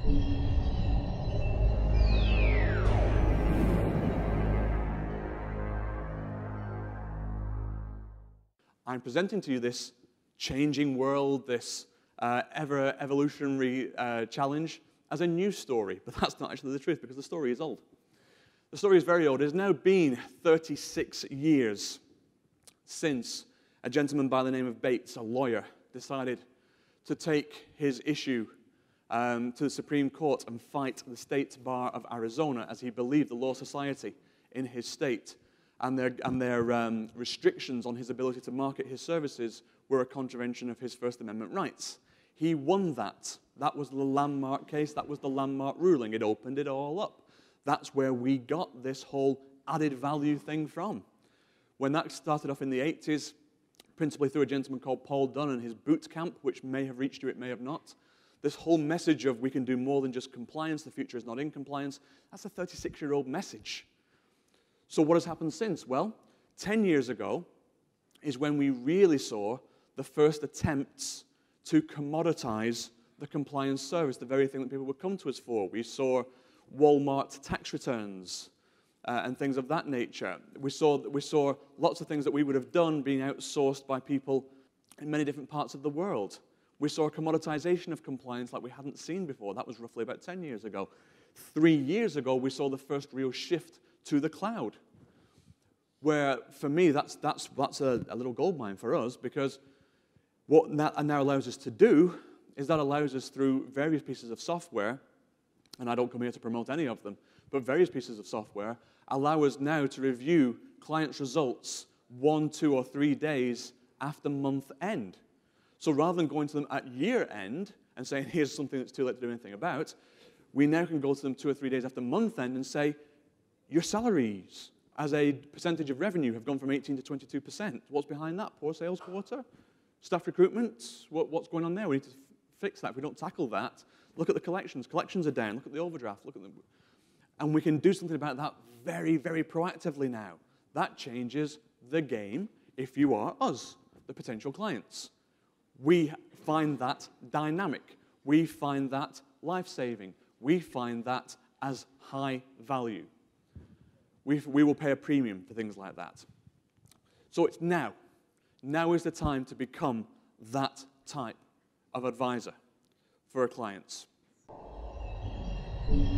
I'm presenting to you this changing world, this ever-evolutionary challenge as a news story. But that's not actually the truth, because the story is old. The story is very old. It has now been 36 years since a gentleman by the name of Bates, a lawyer, decided to take his issue to the Supreme Court and fight the State Bar of Arizona, as he believed the Law Society in his state and their restrictions on his ability to market his services were a contravention of his First Amendment rights. He won that. That was the landmark case. That was the landmark ruling. It opened it all up. That's where we got this whole added value thing from. When that started off in the 80s, principally through a gentleman called Paul Dunn and his boot camp, which may have reached you, it may have not, this whole message of we can do more than just compliance, the future is not in compliance, that's a 36-year-old message. So what has happened since? Well, 10 years ago is when we really saw the first attempts to commoditize the compliance service, the very thing that people would come to us for. We saw Walmart tax returns and things of that nature. We saw lots of things that we would have done being outsourced by people in many different parts of the world. We saw a commoditization of compliance like we hadn't seen before. That was roughly about 10 years ago. 3 years ago, we saw the first real shift to the cloud, where, for me, that's a little goldmine for us, because what that now allows us to do is that allows us, through various pieces of software, and I don't come here to promote any of them, but various pieces of software allow us now to review clients' results 1, 2, or 3 days after month end. So rather than going to them at year end and saying, here's something that's too late to do anything about, we now can go to them 2 or 3 days after month end and say, your salaries as a percentage of revenue have gone from 18 to 22%. What's behind that? Poor sales quarter? Staff recruitment? What's going on there? We need to fix that. If we don't tackle that, look at the collections. Collections are down. Look at the overdraft. Look at them. And we can do something about that very, very proactively now. That changes the game if you are us, the potential clients. We find that dynamic. We find that life-saving. We find that as high value. We will pay a premium for things like that. So it's now. Now is the time to become that type of advisor for our clients.